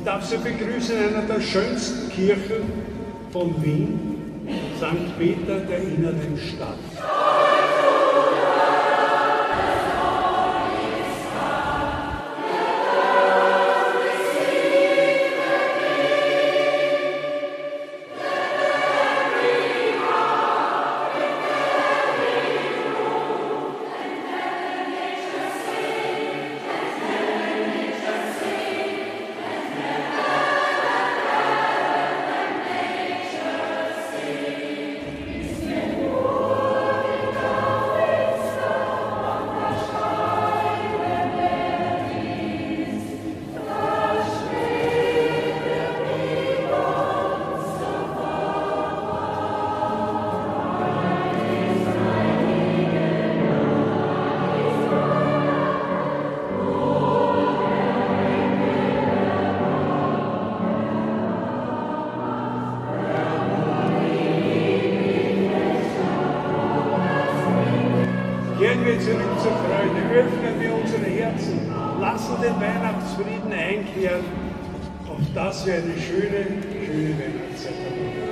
darf Sie begrüßen in einer der schönsten Kirchen von Wien, St. Peter der inneren Stadt. Kehren wir zurück zur Freude, öffnen wir unsere Herzen, lassen den Weihnachtsfrieden einkehren, auf dass wir eine schöne, schöne Weihnachtszeit haben.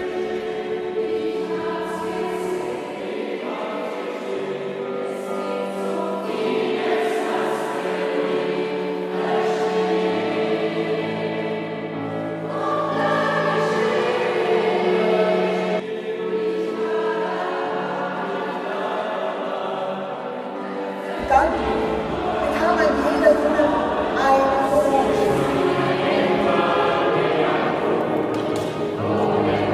Dann bekam ein jeder von ihnen eine Orange.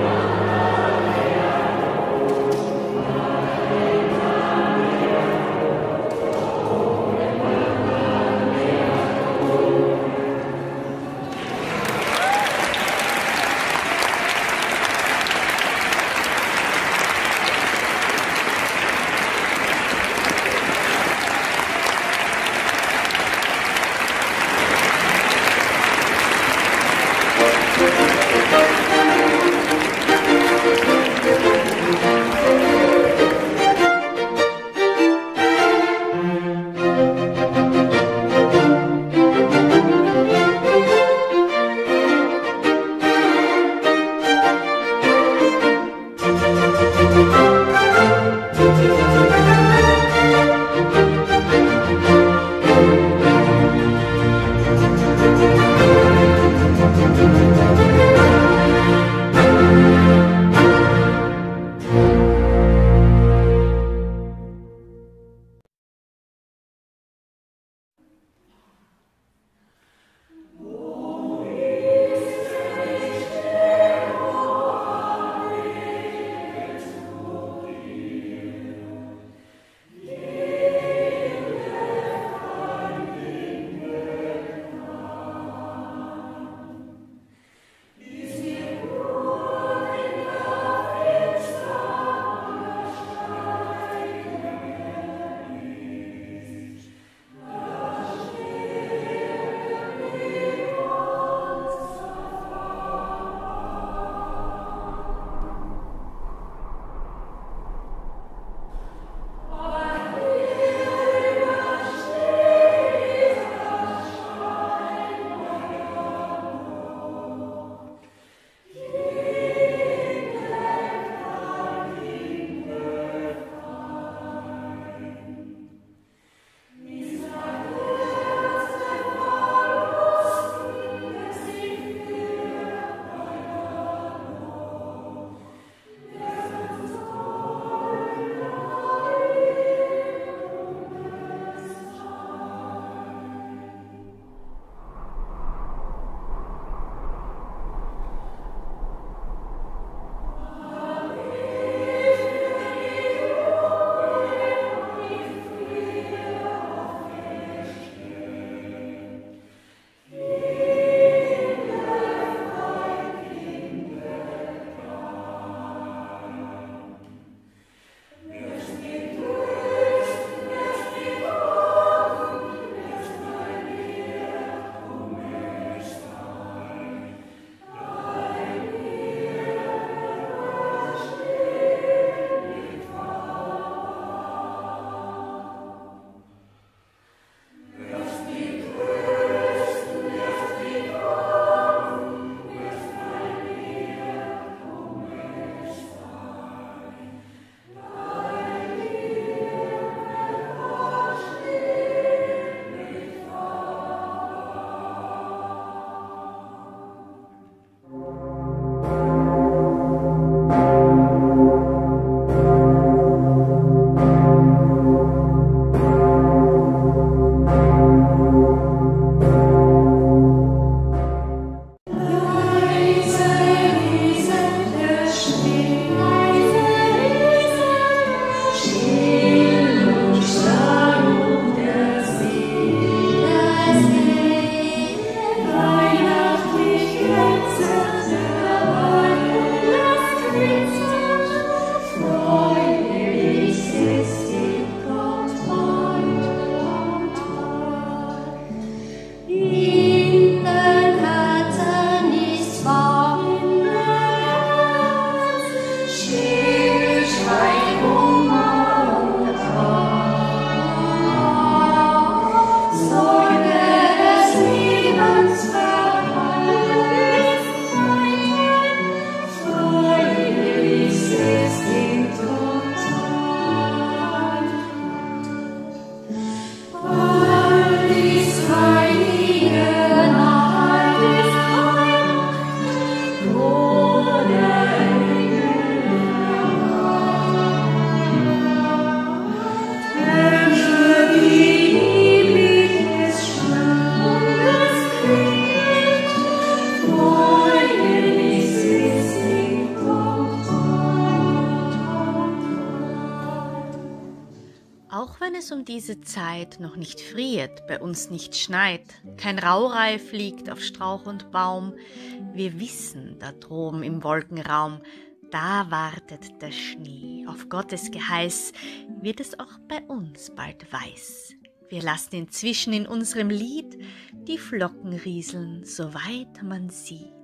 es um diese Zeit noch nicht friert, bei uns nicht schneit, kein Raureif liegt auf Strauch und Baum, wir wissen, da droben im Wolkenraum, da wartet der Schnee, auf Gottes Geheiß wird es auch bei uns bald weiß. Wir lassen inzwischen in unserem Lied die Flocken rieseln, soweit man sieht.